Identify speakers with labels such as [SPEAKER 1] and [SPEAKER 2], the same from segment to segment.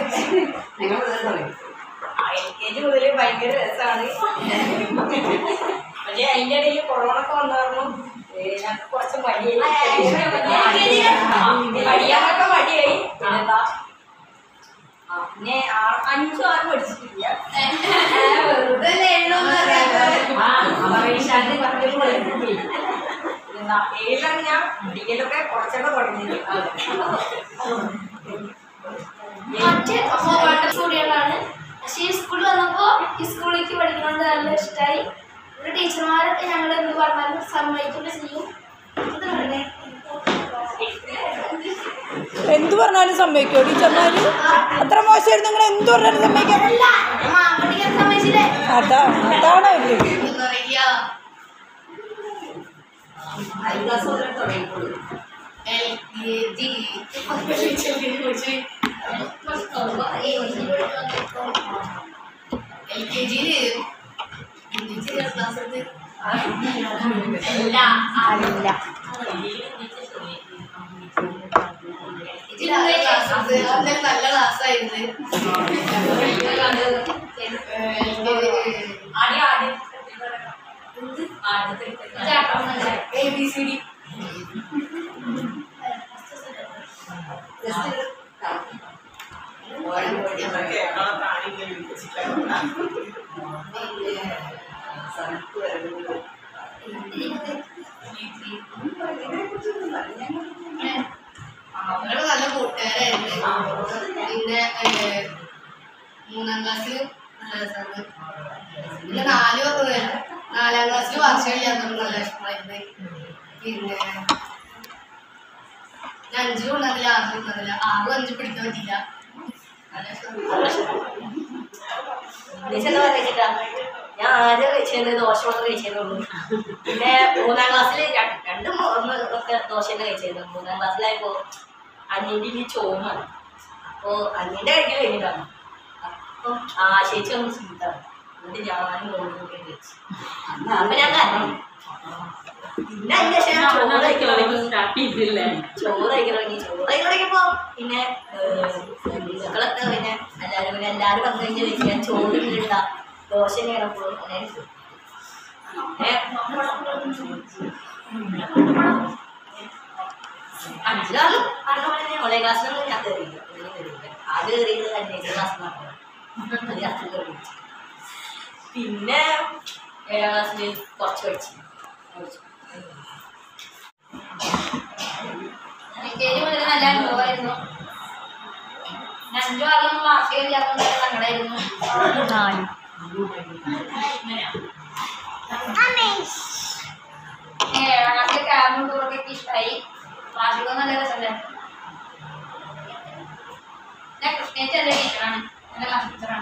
[SPEAKER 1] LKG മുതൽ ഭയങ്കര രസമാണ്. പക്ഷെ അതിൻ്റെ ഇടയിൽ കൊറോണ ഒക്കെ വന്നായിരുന്നു. ഞങ്ങൾക്ക് കുറച്ച് മടിയായി, പഠിക്കാനൊക്കെ മടിയായി. പിന്നെന്താ പിന്നെ 5 6 പഠിച്ചിട്ടില്ല. ഏഴിലാണ് ഞാൻ ഡിഗ്രിയിലൊക്കെ കുറച്ചൊക്കെ തുടങ്ങിയത്.
[SPEAKER 2] സ്റ്റുഡിയോകളാണ്. പക്ഷേ ഈ സ്കൂളിൽ വന്നപ്പോൾ ഈ സ്കൂളിലേക്ക് പഠിക്കണമെന്ന് നല്ല ഇഷ്ടമായി. ഇവിടെ ടീച്ചർമാരൊക്കെ ഞങ്ങൾ എന്ത് പറഞ്ഞാലും സമ്മതിക്കൊക്കെ ചെയ്യും.
[SPEAKER 3] എന്ത് പറഞ്ഞാലും സമ്മതിക്കോ ടീച്ചർമാര്? അത്ര മോശമായിരുന്നു. നിങ്ങൾ എന്ത് പറഞ്ഞാലും സമ്മതിക്കാൻ
[SPEAKER 2] സമ്മതിച്ചില്ലേ?
[SPEAKER 3] അതാണോ ഇല്ലേ?
[SPEAKER 2] നല്ല ക്ലാസ്സായിരുന്നു. ABCD അവരൊക്കെ നല്ല കൂട്ടുകാരായിരുന്നു. പിന്നെ 3ാം ക്ലാസ്സിൽ പിന്നെ 4ാം ക്ലാസ്സിൽ വർഷമില്ലാത്ത നല്ല ഇഷ്ടമായിരുന്നു. പിന്നെ 5 കൊണ്ടതില്ല, 6 കൊണ്ടതില്ല, 6 5 പിടിക്കാൻ പറ്റില്ല.
[SPEAKER 1] ഞാൻ ആദ്യം കഴിച്ചത് ദോശ മാത്രമേ കഴിച്ചതുള്ളൂ. പിന്നെ 3ാം ക്ലാസ്സിൽ 2 ഒക്കെ ദോശ തന്നെ കഴിച്ചത്. 3ാം ക്ലാസ്സിലായപ്പോൾ അനിയൻ്റെ ചോമാണ്. അപ്പോൾ അനിയൻ്റെ കഴിക്കൽ കഴിഞ്ഞിട്ടാണ്. അപ്പം ചേച്ചി ഒന്ന് ചീത്താണ്. എന്നിട്ട് ഞാനും നോക്കി കഴിച്ചു. അപ്പം ഞാൻ കാരണം പിന്നെ അതിൻ്റെ ശേഷം ചോറ് കഴിക്കാൻ തുടങ്ങിയപ്പോൾ പിന്നെ മക്കളൊക്കെ പിന്നെ എല്ലാവരും വന്നു കഴിഞ്ഞാൽ ഞാൻ ചോറ് ഇല്ല ദോശ തന്നെയാണപ്പോൾ അങ്ങനെ. അഞ്ചാളും പറഞ്ഞ പോലെ തന്നെ 1ാം ക്ലാസ്സിലൊന്നും ഞാൻ കയറിയില്ല. ആദ്യം കയറിയത് 5ാം ക്ലാസ്സിൽ മാത്രമാണ്. പിന്നെ 7ാം ക്ലാസ്സിൽ കുറച്ച് പഠിച്ചു.
[SPEAKER 2] LKG മുതൽ നല്ല അനുഭവമായിരുന്നു. 5 ആളൊന്നും മാർക്ക് ചെയ്യാത്ത സങ്കടമായിരുന്നു.
[SPEAKER 3] 4
[SPEAKER 2] 7ാം ക്ലാസ്സിൽ ക്യാമ്പും ടൂറൊക്കെ ഇഷ്ടമായി. വാർഷികം നല്ല രസമുണ്ടായിരുന്നു. ഞാൻ കൃഷ്ണേച്ചി നല്ല ടീച്ചറാണ്, നല്ല ക്ലാസ് ടീച്ചറാണ്.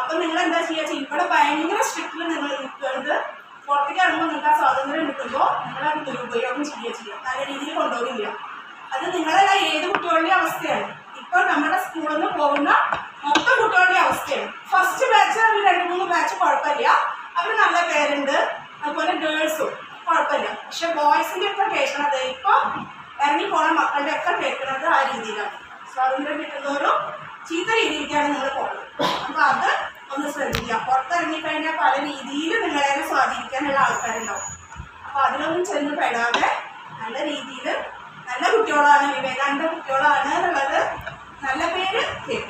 [SPEAKER 4] അപ്പൊ നിങ്ങൾ എന്താ ചെയ്യുക, ഇവിടെ ഭയങ്കര സ്ട്രിക്റ്റിൽ നിങ്ങൾ ഇരിക്കുന്നത്, പുറത്തേക്ക് ഇറങ്ങുമ്പോൾ നിങ്ങൾക്ക് ആ സ്വാതന്ത്ര്യം കിട്ടുമ്പോൾ നിങ്ങളത് ദുരുപയോഗം ചെയ്യുക, നല്ല രീതിയിൽ കൊണ്ടുപോകില്ല. അത് നിങ്ങളല്ല ഏത് കുട്ടികളുടെ അവസ്ഥയാണ്. ഇപ്പോൾ നമ്മുടെ സ്കൂളിൽ നിന്ന് പോകുന്ന മൊത്തം കുട്ടികളുടെ അവസ്ഥയാണ്. ഫസ്റ്റ് ബാച്ച് അവർ 2-3 ബാച്ച് കുഴപ്പമില്ല, അവർ നല്ല പേരുണ്ട്, അതുപോലെ ഗേൾസും കുഴപ്പമില്ല. പക്ഷെ ബോയ്സിന്റെ ഒക്കെ കേൾക്കണത് ഇപ്പോൾ ഇറങ്ങി പോണ മക്കളുടെ ഒക്കെ കേൾക്കുന്നത് ആ രീതിയിലാണ്. സ്വാതന്ത്ര്യം കിട്ടുന്നവരും ചീത്ത രീതിയിലേക്കാണ് നിങ്ങൾ പോകുന്നത്. അപ്പൊ അത് ഒന്ന് ശ്രദ്ധിക്കുക. പുറത്തിറങ്ങിക്കഴിഞ്ഞാൽ പല രീതിയിൽ നിങ്ങളെ സ്വാധീനിക്കാനുള്ള ആൾക്കാരുണ്ടാവും. അപ്പൊ അതിലൊന്നും ചെന്ന് പെടാതെ നല്ല രീതിയിൽ നല്ല കുട്ടികളാണ്, വിവേകാനന്ദ കുട്ടികളാണ് എന്നുള്ളത് നല്ല പേര് കേൾക്കും.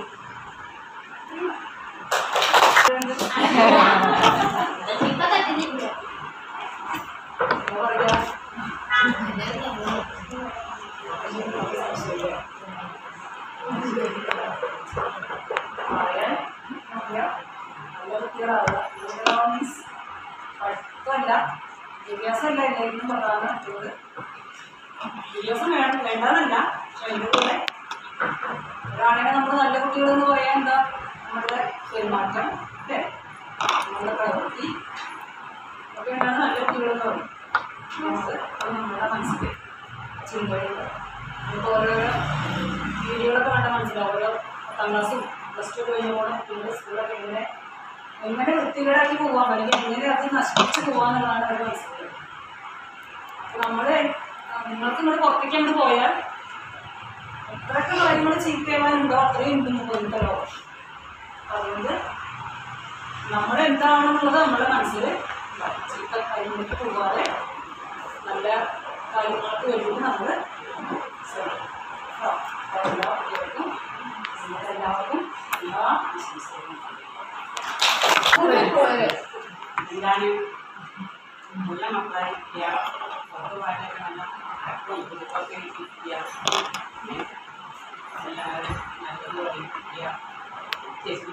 [SPEAKER 3] പഠിത്തമല്ല, വിദ്യാഭ്യാസമല്ല എല്ലാവരും പ്രധാന കുട്ടികൾ. വിദ്യാഭ്യാസം വേണ്ടതല്ല, പക്ഷെ അതിൻ്റെ കൂടെ ഒരാളെ നമ്മൾ നല്ല കുട്ടികളെന്ന് പറയാൻ എന്താ, നമ്മുടെ പെരുമാറ്റം, അല്ലേ, നമ്മുടെ പ്രവൃത്തി ഒക്കെയാണ് നല്ല കുട്ടികളെന്ന് പറയും. നമുക്ക് അത് നമ്മുടെ മനസ്സിൽ ചിന്തകൾ നമുക്ക് ഓരോരോ വീഡിയോകളൊക്കെ കണ്ടാൽ മനസ്സിലാവും. ഓരോ 10ാം ക്ലാസ്സും +2 കഴിഞ്ഞ പോലെ കുട്ടികളുടെ സ്കൂളൊക്കെ എങ്ങനെ വൃത്തികേടാക്കി പോകാൻ, അല്ലെങ്കിൽ എങ്ങനെ അത് നശിപ്പിച്ച് പോകാന്നുള്ളതാണ് അവർ മനസ്സിലാക്കുന്നത്. അപ്പോൾ നിങ്ങൾക്ക് ഇങ്ങോട്ട് പുറത്തേക്ക് അങ്ങോട്ട് പോയാൽ എത്രയൊക്കെ കാര്യങ്ങൾ ചീത്തയാവാനുണ്ടോ അത്രയും ഉണ്ടെന്ന് തോന്നിട്ടല്ലോ. അതുകൊണ്ട് നമ്മളെന്താണെന്നുള്ളത് നമ്മുടെ മനസ്സിൽ ചീത്ത കാര്യങ്ങൾക്ക് പോകാതെ നല്ല കാര്യങ്ങൾക്ക് വേണ്ടിയിട്ട് നമ്മൾ എല്ലാ കുട്ടികൾക്കും എല്ലാവർക്കും എല്ലാ ആശംസകളും. എന്താണ് നല്ല മക്കളായിരിക്കുക, പൊതുവായിട്ടൊക്കെ നല്ല കുടുംബത്തൊക്കെ ഇരിക്കുക, എല്ലാവരും നല്ലതുപോലെ ഇരിക്കുക. ചേച്ചി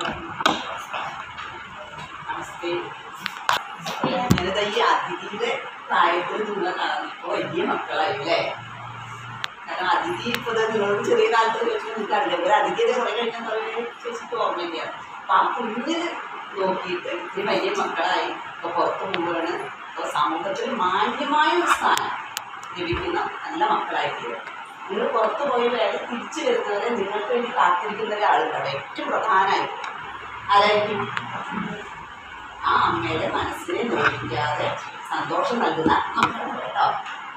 [SPEAKER 3] നമസ്തേ.
[SPEAKER 5] ഞാനിത് ഈ അതിഥിയുടെ പ്രായത്തിൽ നിങ്ങൾ ഇപ്പോൾ വലിയ മക്കളായില്ലേ? കാരണം അതിഥി ഇപ്പോൾ നിങ്ങളോട് ചെറിയ കാലത്ത് വെച്ച് നിങ്ങൾക്ക് അറിയില്ല, ഒരു അതിഥിയുടെ കുറെ കഴിഞ്ഞാൽ ചേച്ചിക്ക് ഓർമ്മയില്ല. അപ്പം ആ കുഞ്ഞിന് നോക്കിയിട്ട് ഇത്തിരി വലിയ മക്കളായി ഇപ്പോൾ പുറത്ത് പോവുകയാണ്. അപ്പോൾ സമൂഹത്തിൽ മാന്യമായ ഒരു സ്ഥാനം ലഭിക്കുന്ന നല്ല മക്കളായിരിക്കും. നിങ്ങൾ പുറത്ത് പോയി വേറെ തിരിച്ചു വരുന്നവരെ നിങ്ങൾക്ക് വേണ്ടി കാത്തിരിക്കുന്ന ഒരാളുണ്ടാവും. ഏറ്റവും പ്രധാനമായിട്ട് ആരായിരിക്കും? ആ അമ്മയുടെ മനസ്സിനെ നോക്കിക്കാതെ സന്തോഷം നൽകുന്ന മക്കളുണ്ട് കേട്ടോ.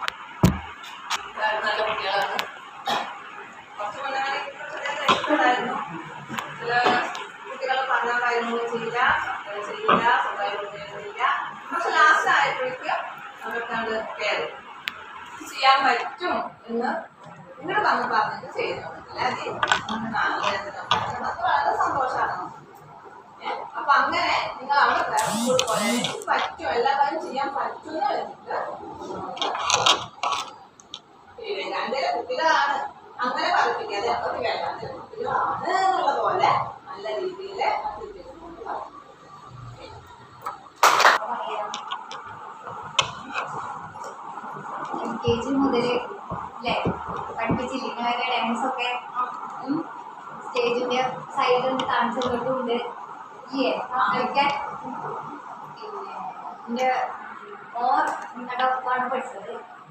[SPEAKER 1] നല്ല കുട്ടികളാണ്. കുറച്ച് മുന്നേ ചില കുട്ടികൾ പറഞ്ഞ കാര്യങ്ങൾ ചെയ്യില്ല, സ്വന്തമായിട്ട് ചെയ്യില്ല. പക്ഷെ ലാസ്റ്റ് ആയപ്പോഴേക്ക് അവർക്കാണ്ട് കയറി ചെയ്യാൻ പറ്റും എന്ന് നിങ്ങൾ പറഞ്ഞിട്ട് ചെയ്യുന്നു. വളരെ സന്തോഷമാണ്. അപ്പൊ അങ്ങനെ നിങ്ങൾ അവിടെ പറ്റും, എല്ലാ കാര്യം ചെയ്യാൻ പറ്റുന്ന വെച്ചിട്ട് വിവേകാനന്ദ കുട്ടികളാണ് അങ്ങനെ പഠിപ്പിക്കാതെ അപ്പൊ വിവേകാനന്ദ കുട്ടികളാണ് എന്നുള്ളത് പോലെ നല്ല രീതിയിൽ
[SPEAKER 2] LKG മുതൽ അല്ലേ പഠിപ്പിച്ചില്ലേ നിങ്ങളൊക്കെ ഡാൻസ് ഒക്കെ സ്റ്റേജിന്റെ സൈഡിൽ നിന്ന് കാണിച്ചു തന്നിട്ടുണ്ട്. ഇല്ലേ കളിക്കാൻ? പിന്നെ എൻ്റെ നിങ്ങളുടെ ഒപ്പമാണ് പഠിച്ചത്.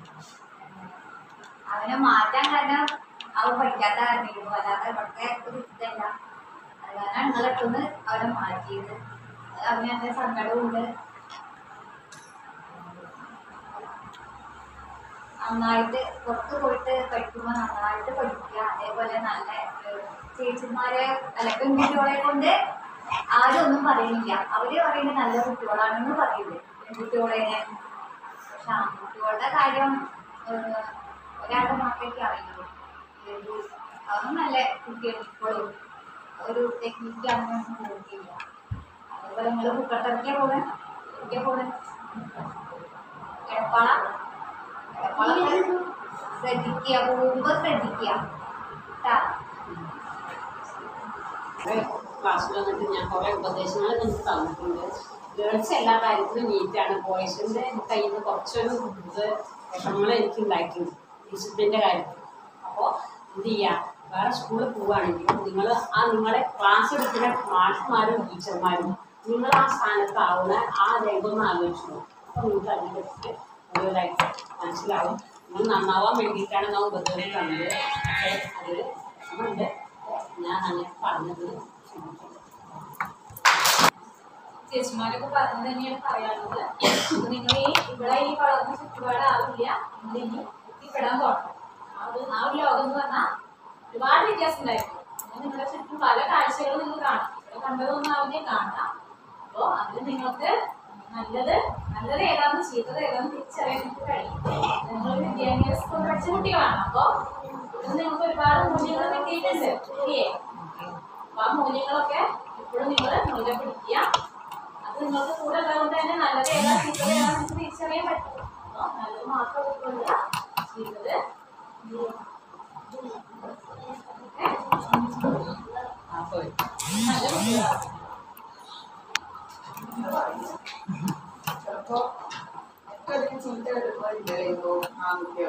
[SPEAKER 2] അവനെ മാറ്റാൻ കാരണം അവൻ പഠിക്കാത്ത കാരണമായിരുന്നു, അല്ലാതെ ഇവിടുത്തെ ഒരു ഇതല്ല. അത് കാരണം നിങ്ങളിട്ടൊന്ന് അവനെ മാറ്റിയത്. അത് അവന് എൻ്റെ സങ്കടമുണ്ട്. നന്നായിട്ട് പുറത്ത് പോയിട്ട് പഠിക്കുമ്പോൾ നന്നായിട്ട് പഠിക്കുക. അതേപോലെ നല്ല ചേച്ചിമാരെ അല്ല പെൺകുട്ടികളെ കൊണ്ട് ആരും ഒന്നും പറയുന്നില്ല. അവര് പറയുന്നത് നല്ല കുട്ടികളാണെന്ന് പറയുന്നത് പെൺകുട്ടികളെ. പക്ഷെ ആൺകുട്ടികളുടെ കാര്യം ഒരാളുടെ മാത്രമേ അറിയുള്ളൂ. അവനും നല്ല കുട്ടികൾ ഇപ്പോഴും ഒരു ടെക്നിക്ക് അങ്ങനെയൊന്നും നോക്കിയില്ല. അതേപോലെ നിങ്ങൾ കുക്കട്ടൊക്കെ പോകണം എടപ്പാള ശ്രദ്ധിക്കുക, പോകുമ്പോൾ ശ്രദ്ധിക്കുക.
[SPEAKER 6] ക്ലാസ്സിൽ വന്നിട്ട് ഞാൻ കുറേ ഉപദേശങ്ങൾ നിങ്ങൾക്ക് തന്നിട്ടുണ്ട്. ഗേൾസ് എല്ലാ കാര്യത്തിലും നീറ്റാണ്. ബോയ്സിൻ്റെ കയ്യിൽ നിന്ന് കുറച്ചൊരു വിഷമങ്ങൾ എനിക്ക് ഉണ്ടായിട്ടുണ്ട് ഡിസിപ്ലിൻ്റെ കാര്യത്തിൽ. അപ്പോൾ എന്ത് ചെയ്യുക, വേറെ സ്കൂളിൽ പോവുകയാണെങ്കിലും നിങ്ങൾ നിങ്ങളെ ക്ലാസ് എടുക്കുന്ന മാഷ്മാരും ടീച്ചർമാരും നിങ്ങൾ ആ സ്ഥാനത്താവുന്ന ആ രംഗം ആലോചിച്ചു. അപ്പോൾ നിങ്ങൾക്ക് അതിനെക്കുറിച്ച് കൂടുതലായിട്ട് മനസ്സിലാവും. നിങ്ങൾ നന്നാവാൻ വേണ്ടിയിട്ടാണ് നാം ഉപദ്രവം തന്നത്. പക്ഷേ അതിൽ വിഷമമുണ്ട്. ഞാൻ അങ്ങനെ പറഞ്ഞത്
[SPEAKER 2] ചേച്ചിമാരൊക്കെ പറഞ്ഞു തന്നെയാണ് പറയാനുള്ളത്. നിങ്ങൾ ഇവിടെ ഈ വളർന്ന ചുറ്റുപാടാവില്ല, നിങ്ങൾ ഇനി എത്തിപ്പെടാൻ തുടങ്ങും. ആ ഒരു ലോകം എന്ന് പറഞ്ഞാൽ ഒരുപാട് വ്യത്യാസം ഉണ്ടായിരുന്നു. നിങ്ങളുടെ ചുറ്റും പല കാഴ്ചകളും നിങ്ങൾ കാണാം. ഇവിടെ കണ്ടതൊന്നും ആവില്ല കാണാം. അപ്പോൾ അതിൽ നിങ്ങൾക്ക് നല്ലത് ഏതാണെന്ന് ചീത്തത് ഏതാണെന്ന് തിരിച്ചറിയാൻ നിങ്ങൾക്ക് കഴിയും. നിങ്ങൾ വിദ്യാഭ്യാസം പഠിച്ച കുട്ടികളാണ്. അപ്പോൾ ഇത് നിങ്ങൾക്ക് ഒരുപാട് മൂല്യങ്ങൾ കിട്ടിയിട്ടുണ്ട്. ശരിയേ? അപ്പോൾ ആ മൂല്യങ്ങളൊക്കെ ഇപ്പോഴും നിങ്ങൾ മുന്നിൽ പിടിക്കുക. അത് നിങ്ങൾക്ക് കൂടെ ഉള്ളതുകൊണ്ട് തന്നെ നല്ലത് ഏതാ ചീത്തത് ഏതാ നിങ്ങൾക്ക് തിരിച്ചറിയാൻ പറ്റും. അപ്പോൾ നല്ലത് മാത്രം ഉൾക്കൊള്ളുക, ചീത്തത് നല്ല കുട്ടികളാണ്.
[SPEAKER 5] ചിലപ്പോ ഏറ്റവും ചീത്ത വരുമ്പോ ഇല്ലല്ലോ ആൺകുട്ടിയോ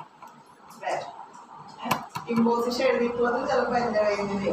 [SPEAKER 5] ഇമ്പോസിഷൻ എഴുതിയിട്ടുള്ളത് ചിലപ്പോ എന്റെ കയ്യിൽ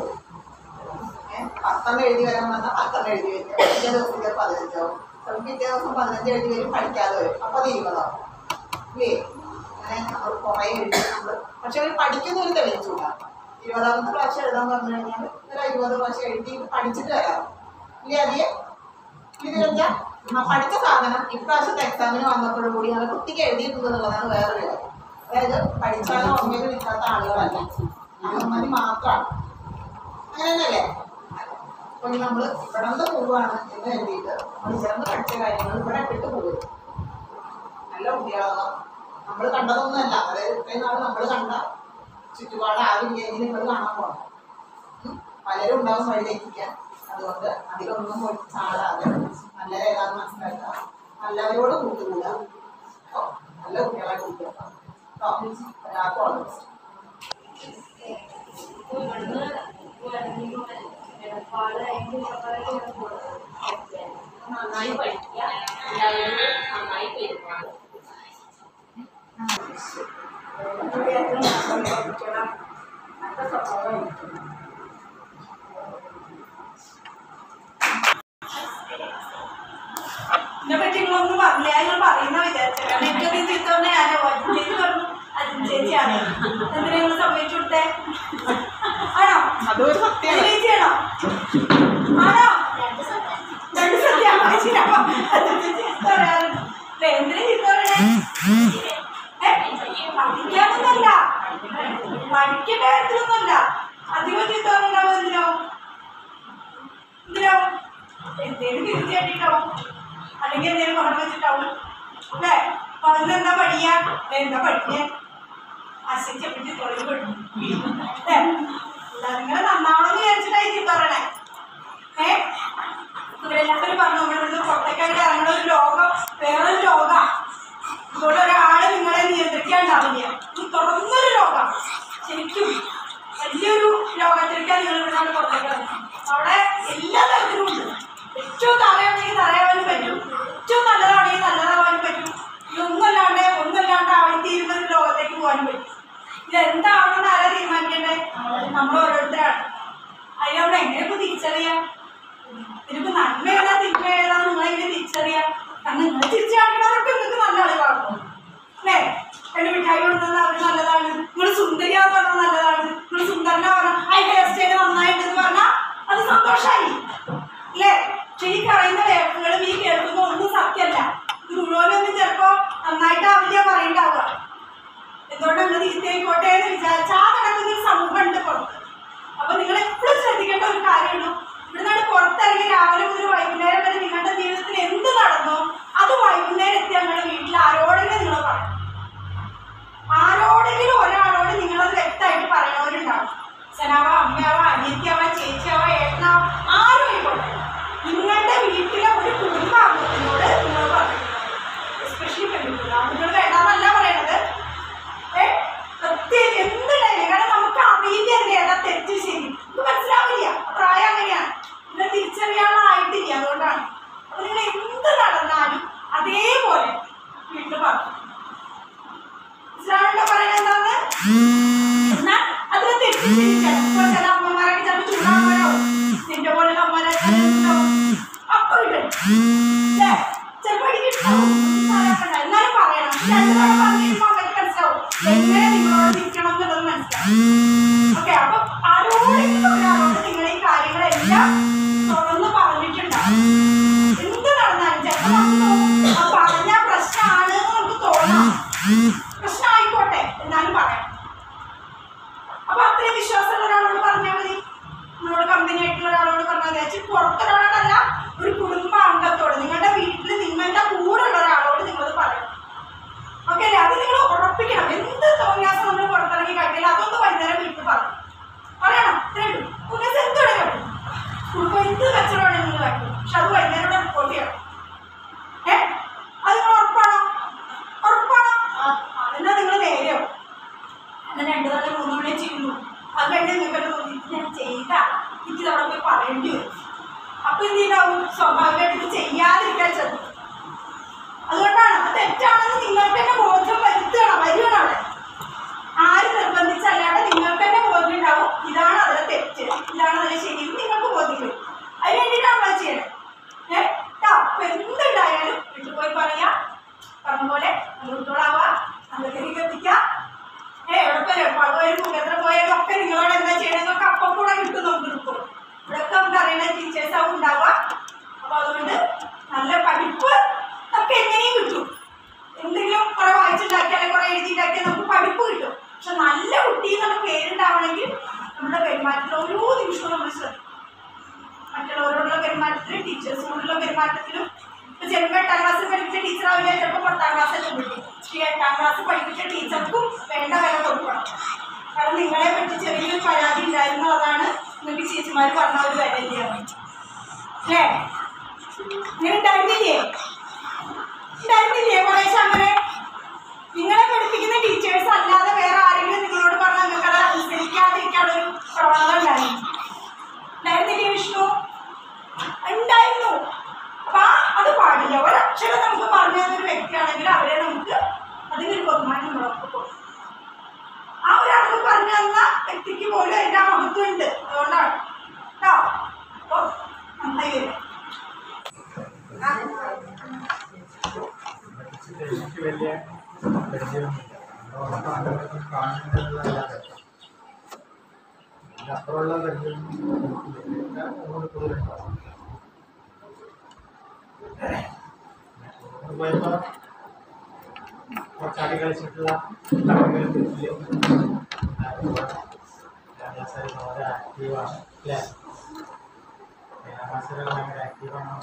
[SPEAKER 5] 10 എഴുതി വരാൻ വന്നാൽ 10 എഴുതി വരും. പിറ്റേ ദിവസത്തിൽ 15 ആവും. ചിലപ്പോൾ പിറ്റേ ദിവസം 15 എഴുതി വരും, പഠിക്കാതെ വരും. അപ്പൊ അത് 20 ആവും. ഇല്ലേ? അങ്ങനെ നമ്മൾ കുറെ എഴുതി നമ്മൾ പക്ഷെ അവർ പഠിക്കുന്നൊരു തെളിയിച്ചൂടാ. 20ാമത്തെ പ്രാവശ്യം എഴുതാൻ പറഞ്ഞു കഴിഞ്ഞാൽ ഒരു 20 പ്രാവശ്യം എഴുതി പഠിച്ചിട്ട് വരാം. ഇല്ലേ? അധികം ഇതിലെന്താ പഠിച്ച സാധനം ഇപ്രാവശ്യത്തെ എക്സാമിന് വന്നപ്പോഴും കൂടി അത് കുട്ടിക്ക് എഴുതിയിട്ടുണ്ടെന്നുള്ളതാണ് വേറൊരു കാര്യം. അതായത് പഠിച്ചാലും ഓർമ്മയിൽ നിൽക്കാത്ത ആളുകളല്ല, അമ്മമാര് മാത്രമാണ്. അങ്ങനെ തന്നെയല്ലേ? അപ്പൊ നമ്മൾ ഇവിടെ നിന്ന് പോവുകയാണ് എന്ന് എഴുതിയിട്ട് നമ്മൾ ചേർന്ന് പഠിച്ച കാര്യങ്ങൾ ഇവിടെ ഇട്ടിട്ട് പോകും. നല്ല കുട്ടികളാണ്. നമ്മൾ കണ്ടതൊന്നുമല്ല. അതായത് ഇത്രയും നാൾ നമ്മൾ കണ്ട ചുറ്റുപാടാവില്ലെങ്കിൽ നിങ്ങൾ കാണാൻ പോകണം. പലരും ഉണ്ടാവും വഴി തെറ്റിക്കാൻ. അതുകൊണ്ട് അതിലൊന്നും പോയി ചാടാതെ നല്ലത് ഏതാന്ന് മനസ്സിലാക്കുക, നല്ലവരോട് കൂട്ടുകൂടുക. നല്ല കുട്ടികളെ കൂട്ടുക എല്ലാവർക്കും ഓൾ ദി ബെസ്റ്റ്.
[SPEAKER 1] നന്നായി പഠിക്കുക, എല്ലാവരും നന്നായി പെരുമാറുക.
[SPEAKER 4] ഇതിനെപ്പറ്റി നിങ്ങളൊന്നും പറഞ്ഞില്ല. നിങ്ങൾ പറയുന്ന വിചാരിച്ചത് കാരണം ഏറ്റവും ചീത്തവന്നെ ഞാനോ ചേച്ചി പറഞ്ഞു അജിൻ ചേച്ചിയാണ്. എന്തിനാ നിങ്ങൾ സമ്മതിച്ചു കൊടുത്തേ? ആണോ?
[SPEAKER 5] അതൊരു സത്യമാണ്.
[SPEAKER 4] ചേച്ചിയാണോ? ആണോ? രണ്ട് സത്യം എന്തിനാ ചീത്ത പറയണേ? പഠിക്കാനൊന്നല്ല, പഠിക്കേണ്ട കാര്യത്തിലൊന്നുമല്ല. അധികം ചീത്ത പറഞ്ഞാവും. എന്തിനോ എന്തേലും തിരിച്ചു കേട്ടിട്ടാവും, അല്ലെങ്കിൽ എന്തെങ്കിലും പറഞ്ഞു വെച്ചിട്ടാവും അല്ലേ? അപ്പൊ അതിനെന്താ പഠിക്കാ? എന്താ പഠിക്കാൻ അശിച്ചപ്പിച്ച് തൊഴിൽ പഠിക്കും അല്ലേ? നിങ്ങളെ നന്നാവണമെന്ന് വിചാരിച്ചിട്ടായി ചീത്ത പറയണേ. ഇവരെല്ലാവരും പറഞ്ഞു നമ്മളിവിടുന്ന് പുറത്തേക്കായിട്ട് ഇറങ്ങുന്ന ഒരു ലോകം വേറൊരു ലോകമാണ്. ഇവിടെ ഒരാള് നിങ്ങളെ നിയന്ത്രിക്കാണ്ടാവില്ല. ഇത് തുറന്നൊരു ലോകം, ശരിക്കും വലിയൊരു ലോകത്തിലേക്കാണ് നിങ്ങൾ ഇവിടുന്ന് പുറത്തേക്ക് ഇറങ്ങുന്നത്. അവിടെ എല്ലാ തരത്തിലും ഉണ്ട്. ഏറ്റവും തറയാണെങ്കിൽ തറയാവാനും പറ്റും, ഏറ്റവും നല്ലതാണെങ്കിൽ നല്ലതാവാനും പറ്റും. ഒന്നല്ലാണ്ട് ആയിത്തീരുന്ന ഒരു ലോകത്തേക്ക് പോകാനും പറ്റും. ഇതെന്താണെന്ന് ആരാ തീരുമാനിക്കണ്ടേ? നമ്മൾ ഓരോരുത്തരാണ്. അതിനവിടെ എങ്ങനെയൊക്കെ തിരിച്ചറിയാം? ഇതിപ്പോ നന്മ ഏതാ തിന്മ ഏതാ നിങ്ങളെങ്ങനെ തിരിച്ചറിയാം? കാരണം നിങ്ങൾ തിരിച്ചറിയണവരൊക്കെ നിങ്ങൾക്ക് നല്ല ആളുകളാണ് അല്ലേ? രണ്ട് മിഠായി കൊടുക്കുന്നത് അവർ നല്ലതാണ്, നിങ്ങൾ സുന്ദരിയാന്ന് പറഞ്ഞാൽ നല്ലതാണ്, നിങ്ങൾ സുന്ദരനാ പറഞ്ഞാൽ ആ ഹെയർ സ്റ്റൈൽ നന്നായിട്ടെന്ന് പറഞ്ഞാൽ അത് സന്തോഷമായി അല്ലേ? പക്ഷെ ഈ പറയുന്ന വേക്കുകളും ഈ കേൾക്കുന്ന ഒന്നും സത്യമല്ല. ഇത് മുഴുവനൊന്നും ചിലപ്പോ നന്നായിട്ടാവില്ല പറയണ്ടാവുക. എന്തുകൊണ്ട് നിങ്ങൾ തിരിച്ചായിക്കോട്ടെ എന്ന് വിചാരിച്ചാൽ ആ നടക്കുന്നൊരു സമൂഹമുണ്ട് പുറത്ത്. അപ്പൊ നിങ്ങൾ എപ്പോഴും ശ്രദ്ധിക്കേണ്ട ഒരു കാര്യമുള്ളൂ, ഇവിടുന്നാണ് പുറത്തിറങ്ങി രാവിലെ മുതൽ വൈകുന്നേരം വരെ നിങ്ങളുടെ ജീവിതത്തിൽ എന്ത് നടന്നോ അത് വൈകുന്നേരം എത്തി ഞങ്ങളുടെ വീട്ടിൽ ആരോടെങ്കിലും നിങ്ങൾ പറയണം. ആരോടെങ്കിലും ഒരാളോട് നിങ്ങളത് വ്യക്തമായിട്ട് പറയണവരുണ്ടാവും. അച്ഛനാവാ, അമ്മയാവാ, അനിയത്തിയാവാ, ചേച്ചിയാവാ, ഏട്ടനാവാ, ആരും ആയിക്കോട്ടെ. നിങ്ങളുടെ വീട്ടിലെ ഒരു കുടുംബാംഗത്തിനോട് നിങ്ങൾ പറയണം. എസ്പെഷ്യലി പെൺകുട്ടികൾ. ആൺകുട്ടികൾ വേണ്ടാന്നല്ല പറയണത്. പ്രത്യേകിച്ച് എന്തുണ്ടായില്ല. കാരണം നമുക്ക് അറിയില്ല ഏതാ തെറ്റ് ശരി, നമുക്ക് മനസ്സിലാവില്ല. പ്രായം അങ്ങനെയാണ്. നിങ്ങൾ തിരിച്ചറിയാനായിട്ടില്ല. അതുകൊണ്ടാണ് അവരുടെ അടുത്ത് ചെയ്യാതിരിക്കാൻ ശ്രദ്ധിക്കും. അതുകൊണ്ടാണ് അത് തെറ്റാണെന്ന് നിങ്ങൾക്ക് തന്നെ ബോധ്യം വരികയാണ് അവിടെ. ആരും നിർബന്ധിച്ചല്ലാതെ നിങ്ങൾക്ക് തന്നെ ബോധ്യം ഉണ്ടാവും ഇതാണ് അതിലെ തെറ്റ്, ഇതാണ് അതിലെ ശരി, നിങ്ങൾക്ക് ബോധ്യം വരും. അതിന് വേണ്ടിയിട്ടാണ് നമ്മൾ ചെയ്യണത്. അപ്പൊ എന്തുണ്ടായാലും വീട്ടിൽ പോയി പറയാം, പറഞ്ഞ പോലെ കുട്ടികളാവുക, അംഗത്തിലേക്ക് എത്തിക്കുക. എവിടെ മുഖത്ര പോയാലും ഒക്കെ നിങ്ങളോട് എന്താ ചെയ്യണമെന്നൊക്കെ അപ്പം കൂടെ കിട്ടും, നമുക്ക് കിട്ടും. ഇവിടെയൊക്കെ നമുക്ക് അറിയുന്ന ടീച്ചേഴ്സാവും ഉണ്ടാവുക. അപ്പൊ അതുകൊണ്ട് നല്ല പഠിപ്പ് ഒക്കെ എങ്ങനെയും കിട്ടും. എന്തെങ്കിലും കുറെ വായിച്ചുണ്ടാക്കിയാൽ കുറെ എഴുതിണ്ടാക്കിയാൽ നമുക്ക് പഠിപ്പ് കിട്ടും. പക്ഷെ നല്ല കുട്ടി എന്നുള്ള പേരുണ്ടാവണമെങ്കിൽ നമ്മുടെ പെരുമാറ്റത്തിൽ ഓരോ നിമിഷവും നമ്മൾ ശ്രദ്ധിക്കും. മറ്റുള്ളവരോടുള്ള പെരുമാറ്റത്തിലും ടീച്ചേഴ്സിനോടുള്ള പെരുമാറ്റത്തിലും. ഇപ്പൊ ചിലപ്പോൾ 8ാം ക്ലാസ്സിൽ പഠിപ്പിച്ച ടീച്ചറാവില്ല, ചിലപ്പോൾ 10ാം ക്ലാസ്സിൽ പഠിക്കും. ഈ 8ാം ക്ലാസ്സിൽ പഠിപ്പിച്ച ടീച്ചർക്കും വേണ്ട വില കൊടുക്കണം. കാരണം നിങ്ങളെ പറ്റി ചെറിയൊരു പരാതി ഉണ്ടായിരുന്നു, അതാണ് നിങ്ങൾക്ക് ചേച്ചിമാർ പറഞ്ഞ ഒരു വില തന്നെയാണ്. അല്ലേ? ഇങ്ങനെ ഉണ്ടായിരുന്നില്ലേ കുറേശ്ശെ അങ്ങനെ? നിങ്ങളെ പഠിപ്പിക്കുന്ന ടീച്ചേഴ്സ് അല്ലാതെ വേറെ ആരെങ്കിലും നിങ്ങളോട് പറഞ്ഞാൽ നിങ്ങൾക്ക് അത് അനുസരിക്കാതിരിക്കാനുള്ളൊരു പ്രവണത ഉണ്ടായിരുന്നില്ലേ വിഷ്ണു? ഉണ്ടായിരുന്നു. അപ്പൊ അത് പാടില്ല. ഒരക്ഷരം നമുക്ക് പറഞ്ഞു തന്നൊരു വ്യക്തിയാണെങ്കിൽ അവരെ നമുക്ക് അതിനൊരു ബഹുമാനം നമ്മളൊക്കെ കൊടുക്കും. ആ ഒരാൾക്ക് പറഞ്ഞു തന്ന വ്യക്തിക്ക് പോലും അതിന്റെ ആ മഹത്വം ഉണ്ട്. അതുകൊണ്ടാണ് കേട്ടോ. അപ്പൊ നന്നായി വരും.
[SPEAKER 7] എനിക്ക് വലിയ പരിചയമൊന്നുമില്ല. കാണുന്നതല്ലാതെ അപ്പുറമുള്ള പരിചയം കൂടുതലുണ്ടാവും. പോയപ്പോൾ കുറച്ച് അടി കളിച്ചിട്ടുള്ള വളരെ ആക്റ്റീവാണ് അല്ലേ? ക്ലാസ്സിൽ ഭയങ്കര ആക്റ്റീവാണ്.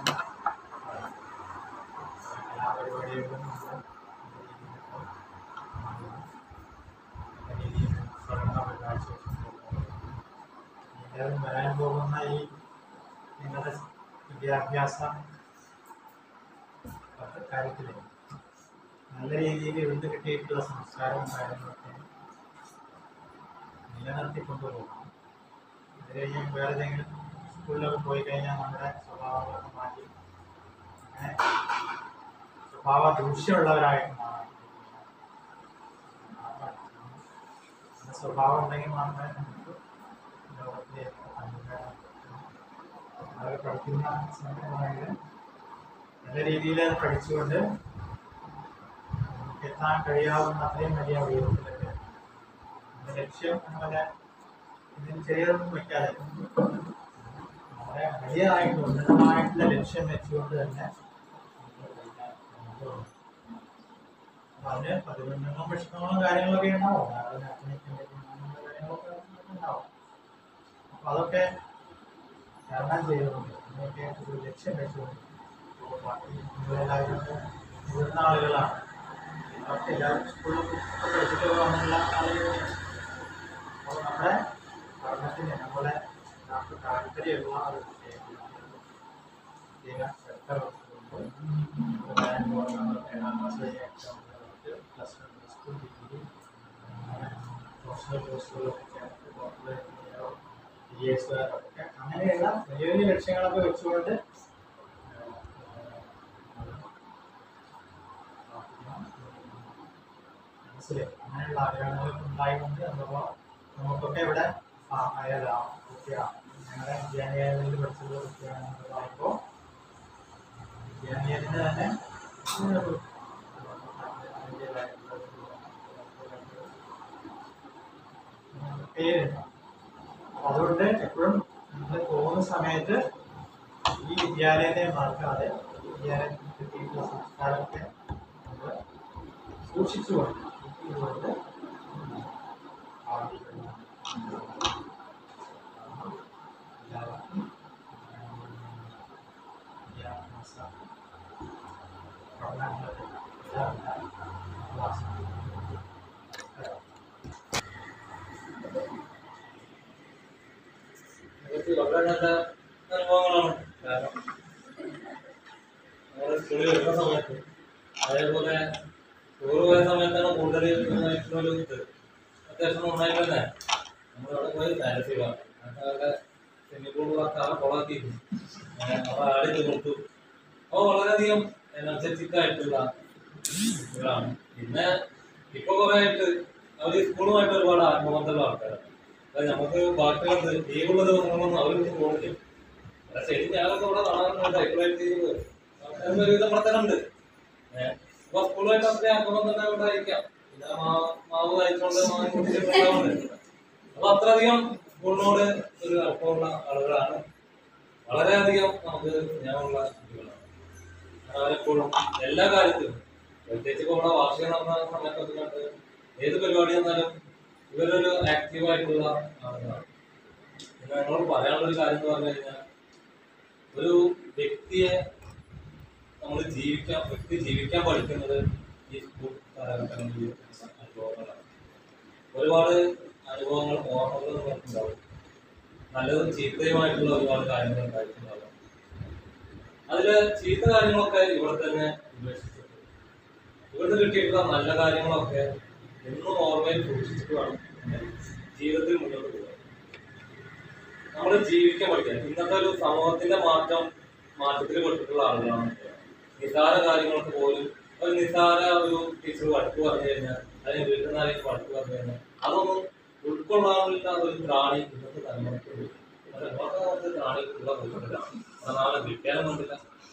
[SPEAKER 7] എല്ലാ പരിപാടികളിലും വരാൻ പോകുന്ന ഈ നിങ്ങളുടെ വിദ്യാഭ്യാസ കാര്യത്തിൽ നല്ല രീതിയിൽ വീണ്ടും കിട്ടിയിട്ടുള്ള സംസ്കാരവും കാര്യങ്ങളൊക്കെ നിലനിർത്തിക്കൊണ്ടുപോകണം. അത് കഴിഞ്ഞ് വേറെ ഏതെങ്കിലും സ്കൂളിലൊക്കെ പോയി കഴിഞ്ഞാൽ നമ്മുടെ സ്വഭാവങ്ങളൊക്കെ മാറ്റി അങ്ങനെ സ്വഭാവ ദൂഷ്യമുള്ളവരായിട്ട് മാറാൻ സ്വഭാവം ഉണ്ടെങ്കിൽ മാത്രമേ നമുക്ക് ലോകത്തിലേക്ക് അവർ പഠിക്കുന്ന സമയമാണെങ്കിൽ നല്ല രീതിയിൽ അത് പഠിച്ചുകൊണ്ട് നമുക്ക് എത്താൻ കഴിയാവുന്ന അത്രയും വലിയ ഉയരത്തിലൊക്കെ നമ്മുടെ ലക്ഷ്യം നമ്മളെ ഇതിന് ചെറിയതൊന്നും വയ്ക്കാതെ വളരെ വലിയതായിട്ട് ഉന്നതമായിട്ടുള്ള ലക്ഷ്യം വെച്ചുകൊണ്ട് തന്നെ അപ്പൊ അതിന് പ്രതിബന്ധങ്ങളും പ്രശ്നങ്ങളും കാര്യങ്ങളൊക്കെ ഉണ്ടാവും. കാര്യങ്ങളൊക്കെ ഉണ്ടാവും. അപ്പൊ അതൊക്കെ തരണം ചെയ്തുകൊണ്ട് അതിനൊക്കെ ഒരു ലക്ഷ്യം വെച്ചുകൊണ്ട് എല്ലാവരും മുതിർന്ന ആളുകളാണ്. അവർക്ക് എല്ലാവരും സ്കൂളിൽ പഠിച്ചിട്ട് പോകാനുള്ള ആളുകളാണ്. അപ്പോൾ നമ്മുടെ പഠനത്തിന് നമ്മളെ താല്പര്യമുള്ള ഒരു പ്രത്യേക ശ്രദ്ധ വെച്ചുകൊണ്ട് 7ാം ക്ലാസ് വരെ പ്ലസ് 1 പ്ലസ് 2 ഡിഗ്രി പ്രൊഫഷണൽ കോഴ്സുകളൊക്കെ ചേർത്ത് PhD ഒക്കെ അങ്ങനെയുള്ള വലിയ വലിയ ലക്ഷ്യങ്ങളൊക്കെ വെച്ചുകൊണ്ട് അങ്ങനെയുള്ള ആഗ്രഹങ്ങളൊക്കെ ഉണ്ടായിക്കൊണ്ട് നമുക്കൊക്കെ ഇവിടെ അയലാവും കുട്ടിയാണ്. ഞങ്ങളുടെ വിദ്യാലയങ്ങളിൽ പഠിച്ചിട്ടുള്ള കുട്ടിയാണെന്ന് പറയുമ്പോൾ വിദ്യാലയത്തിന് തന്നെ പേരുണ്ട്. അതുകൊണ്ട് എപ്പോഴും നമ്മൾ പോകുന്ന സമയത്ത് ഈ വിദ്യാലയത്തെ മറക്കാതെ വിദ്യാലയത്തിൽ കിട്ടിയിട്ടുള്ള സംസ്കാരമൊക്കെ നമ്മൾ സൂക്ഷിച്ചുകൊണ്ട് എല്ലാവർക്കും വിദ്യാഭ്യാസ പഠനങ്ങൾക്ക്
[SPEAKER 8] വളരെ നല്ല അനുഭവങ്ങളാണ്. കാരണം നമ്മൾ സ്കൂളിൽ വരുന്ന സമയത്ത് അതേപോലെ ടൂർ പോയ സമയത്താണ് കൂടുതൽ നന്നായിട്ടുള്ളൊരു ഇത് അത്യാവശ്യം നന്നായിട്ട് തന്നെ നമ്മളവിടെ പോയി താരസീവ അവിടെ സ്വിമ്മിംഗ് പൂൾ കുളമാക്കിയിരുന്നു. അവിടെ ആടി തീർത്തു. അപ്പോൾ വളരെയധികം എനർജറ്റിക് ആയിട്ടുള്ള കുട്ടികളാണ്. പിന്നെ ഇപ്പൊ കുറെ ആയിട്ട് അവർ സ്കൂളുമായിട്ട് ഒരുപാട് ആത്മബന്ധമുള്ള ആൾക്കാരാണ്. അതായത് നമുക്ക് ബാക്കിയുള്ളത് ലീവുള്ള ദിവസങ്ങളൊന്നും അവരൊന്നും പോകുന്നില്ല. ശരി ഞാനൊക്കെ ഇവിടെ കാണാറുണ്ട്, ഒരുവിധം ഇവിടെ തന്നെ ഉണ്ട്. അപ്പൊ സ്കൂളുമായിട്ട് അത്ര ആത്മബന്ധം തന്നെ ഉണ്ടായിരിക്കാം. പിന്നെ മാവ് കഴിച്ചുകൊണ്ട് ഉണ്ടാവുന്നുണ്ട്. അപ്പൊ അത്രയധികം സ്കൂളിനോട് ഒരു അടുപ്പമുള്ള ആളുകളാണ്. വളരെയധികം നമുക്ക് സ്നേഹമുള്ള കുട്ടികളാണ്. അവരെപ്പോഴും എല്ലാ കാര്യത്തിലും, പ്രത്യേകിച്ച് ഇപ്പോൾ ഇവിടെ വാർഷികം നടന്ന സമയത്തൊക്കെ കണ്ട് ഏത് പരിപാടി വന്നാലും ഇവരൊരു ആക്റ്റീവായിട്ടുള്ള ആളുകളാണ്. പിന്നെ ഞങ്ങളോട് പറയാനുള്ളൊരു കാര്യം എന്ന് പറഞ്ഞു കഴിഞ്ഞാൽ, ഒരു വ്യക്തി ജീവിക്കാൻ പഠിക്കുന്നത് ഈ സ്കൂൾ കാലഘട്ടങ്ങളിൽ അനുഭവങ്ങളാണ്. ഒരുപാട് അനുഭവങ്ങൾ, ഓർമ്മകൾ നമുക്കുണ്ടാവും. നല്ലതും ചീത്തയുമായിട്ടുള്ള ഒരുപാട് കാര്യങ്ങൾ ഉണ്ടായിട്ടുണ്ടാവും. അതില് ചീത്ത കാര്യങ്ങളൊക്കെ ഇവിടെ തന്നെ ഉപേക്ഷിച്ചിട്ട് ഇവിടുന്ന് കിട്ടിയിട്ടുള്ള നല്ല കാര്യങ്ങളൊക്കെ എന്നും ഓർമ്മയിൽ സൂക്ഷിച്ചിട്ട് വേണം ജീവിതത്തിൽ മുന്നോട്ട് പോകാൻ. നമ്മൾ ജീവിക്കാൻ പഠിക്കാൻ ഇന്നത്തെ ഒരു സമൂഹത്തിന്റെ മാറ്റത്തിൽ പെട്ടിട്ടുള്ള ആളുകളാണ്. നിസാര കാര്യങ്ങൾക്ക് പോലും ഒരു നിസാര ഒരു ടീച്ചർ വഴക്ക് പറഞ്ഞു കഴിഞ്ഞാൽ, അല്ലെങ്കിൽ വീട്ടിൽ നിന്ന് ആരെങ്കിലും വഴക്ക് പറഞ്ഞു കഴിഞ്ഞാൽ അതൊന്നും ഉൾക്കൊള്ളാനുള്ള ഒരു ത്രാണി ഇന്നത്തെ തലമുറയ്ക്ക് ത്രാണിക്കുള്ള നാളെ കിട്ടാനും കൊണ്ടില്ല,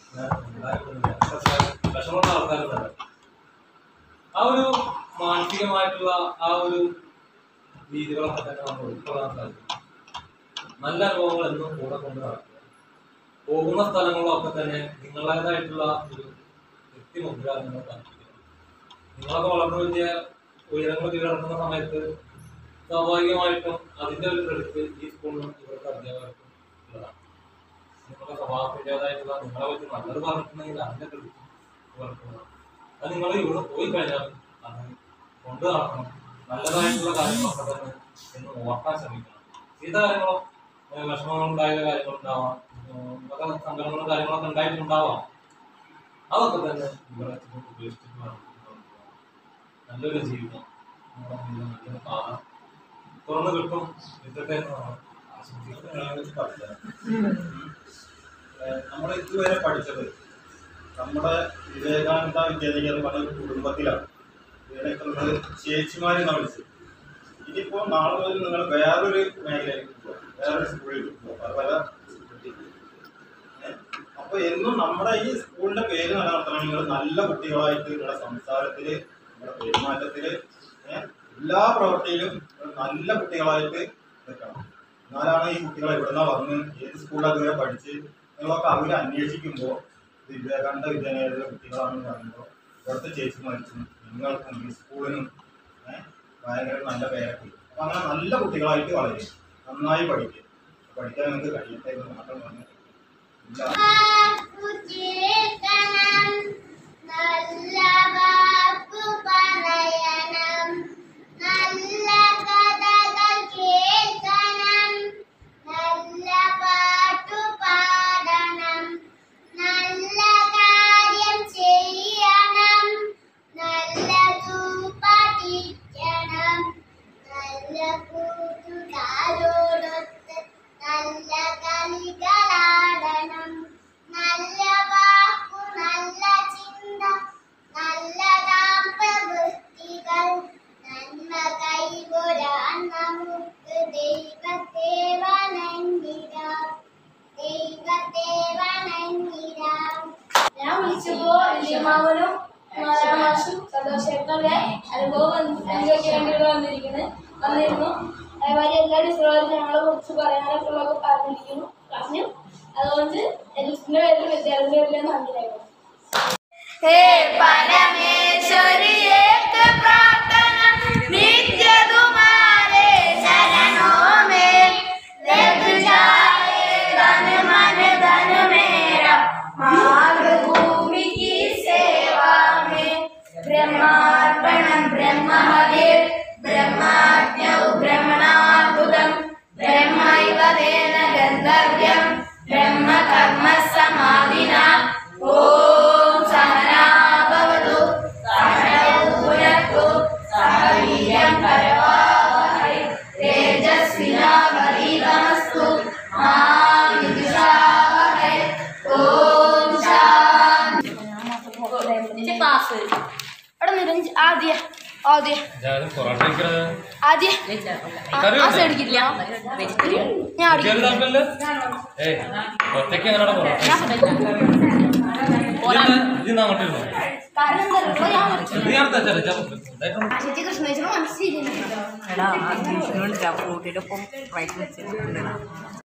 [SPEAKER 8] വിഷമുള്ള ആൾക്കാരും തന്നെ. ആ ഒരു മാനസികമായിട്ടുള്ള ആ ഒരു രീതികളൊക്കെ തന്നെ നമ്മൾ ഉൾക്കൊള്ളാൻ സാധിക്കും. നല്ല അനുഭവങ്ങൾ എന്നും കൂടെ കൊണ്ട് നടക്കുക. പോകുന്ന സ്ഥലങ്ങളിലൊക്കെ തന്നെ നിങ്ങളുടേതായിട്ടുള്ള ഒരു വ്യക്തിമുദ്ര നിങ്ങൾ കാണിക്കുക. നിങ്ങളൊക്കെ വളർന്നു വലിയ ഉയരങ്ങൾ കീഴടക്കുന്ന സമയത്ത് സ്വാഭാവികമായിട്ടും അതിൻ്റെ ഒരു ക്രെഡിറ്റ് ഈ സ്കൂളിലും ഇവിടുത്തെ അധ്യാപകർക്കും ഉള്ളതാണ്. നിങ്ങളുടെ സ്വഭാവത്തിൻ്റെതായിട്ടുള്ള നിങ്ങളെ പറ്റി നല്ലത് പറഞ്ഞിട്ടുണ്ടെങ്കിൽ അതിൻ്റെ ക്രെഡിറ്റ് ഇവർക്കുള്ളതാണ്. അത് നിങ്ങൾ ഇവിടെ പോയി കഴിഞ്ഞാൽ അത് കൊണ്ടു നടക്കണം. നല്ലതായിട്ടുള്ള കാര്യങ്ങളൊക്കെ തന്നെ എന്ന് ഓർക്കാൻ ശ്രമിക്കണം. ചീത്ത കാര്യങ്ങളോ വിഷമങ്ങളുണ്ടായ കാര്യങ്ങളുണ്ടാവാം, സങ്കടങ്ങളും കാര്യങ്ങളൊക്കെ ഉണ്ടായിട്ടുണ്ടാവാം. അതൊക്കെ തന്നെ ഇവിടെ ഉപേക്ഷിച്ചിട്ട് നല്ലൊരു ജീവിതം നല്ലൊരു പാത തുറന്നു കിട്ടും. ഇതൊക്കെ
[SPEAKER 9] നമ്മൾ ഇതുവരെ പഠിച്ചത് നമ്മുടെ വിവേകാനന്ദ വിദ്യാലയം പറഞ്ഞ കുടുംബത്തിലാണ്. ഇതിനൊക്കെ ചേച്ചിമാരെന്നാണ് വിളിച്ചത്. ഇനിയിപ്പോൾ നാളെ മുതൽ നിങ്ങൾ വേറൊരു മേഖലയിലേക്ക് പോകുക, വേറൊരു സ്കൂളിൽ പോകുക, പല അപ്പോൾ എന്നും നമ്മുടെ ഈ സ്കൂളിൻ്റെ പേര് നിലനിർത്തണം. നിങ്ങൾ നല്ല കുട്ടികളായിട്ട് നിങ്ങളുടെ സംസാരത്തിൽ, നിങ്ങളുടെ പെരുമാറ്റത്തിൽ, എല്ലാ പ്രവൃത്തിയിലും നല്ല കുട്ടികളായിട്ട് നിൽക്കണം. എന്നാലാണ് ഈ കുട്ടികൾ എവിടുന്നാ വന്ന് ഏത് സ്കൂളിൽ അതുവരെ പഠിച്ച് നിങ്ങളൊക്കെ അവർ അന്വേഷിക്കുമ്പോൾ വിവേകാനന്ദ വിദ്യാലയത്തിലെ കുട്ടികളാണെന്ന് പറയുമ്പോൾ ഇവിടുത്തെ ചേച്ചിമാർക്കും നിങ്ങൾക്കും ഈ സ്കൂളിനും ഭയങ്കര നല്ല പേരൊക്കെ. അപ്പം അങ്ങനെ നല്ല കുട്ടികളായിട്ട് വളരും, നന്നായി പഠിക്കും. പഠിക്കാൻ നിങ്ങൾക്ക് കഴിയട്ടെ എന്ന് മാത്രം പറഞ്ഞു.
[SPEAKER 10] ഞാൻ വിളിച്ചപ്പോ ലിമാവനും മാഷും സന്തോഷേട്ടന്റെ അനുഭവം എന്തൊക്കെയാണ് വന്നിരുന്നു. അതേമാതിരി എല്ലാ ഡിസ്ട്രോയിലും ഞങ്ങളെ കുറിച്ച് പറയാനൊക്കെ ഉള്ളതൊക്കെ പറഞ്ഞു. അതുകൊണ്ട് എന്റെ പേരിൽ വിദ്യാർത്ഥിയുടെ പേരിൽ നന്ദി രേഖ.
[SPEAKER 11] हे परमेश्वरी एक प्रार्थना नित्य तुम्हारे चरणों में लग जाए तन मन धन मेरा मातृभूमि की सेवा में। ब्रह्मार्पणं ब्रह्महविः ब्रह्माज्ञौ ब्रह्मणाद्भुतं ब्रह्मैव तेन गन्तव्यं ब्रह्म कर्म समाधिना। ॐ सहना भवतु सहनौ
[SPEAKER 10] ആദ്യം
[SPEAKER 8] പൊറോട്ട കഴിക്കണത്
[SPEAKER 10] ആദ്യം ആ സൈഡിക്കില്ല ഞാൻ
[SPEAKER 8] താല്പര്യമില്ല ഏയ് ഒറ്റയ്ക്ക് അങ്ങനെ ഇതിന്ന് അങ്ങോട്ട് ഇരുന്നോ
[SPEAKER 10] കൃഷ്ണേശ്വരം മനസ്സിലായി
[SPEAKER 1] എടാ ഫ്രൂട്ടിൻ്റെ ഒപ്പം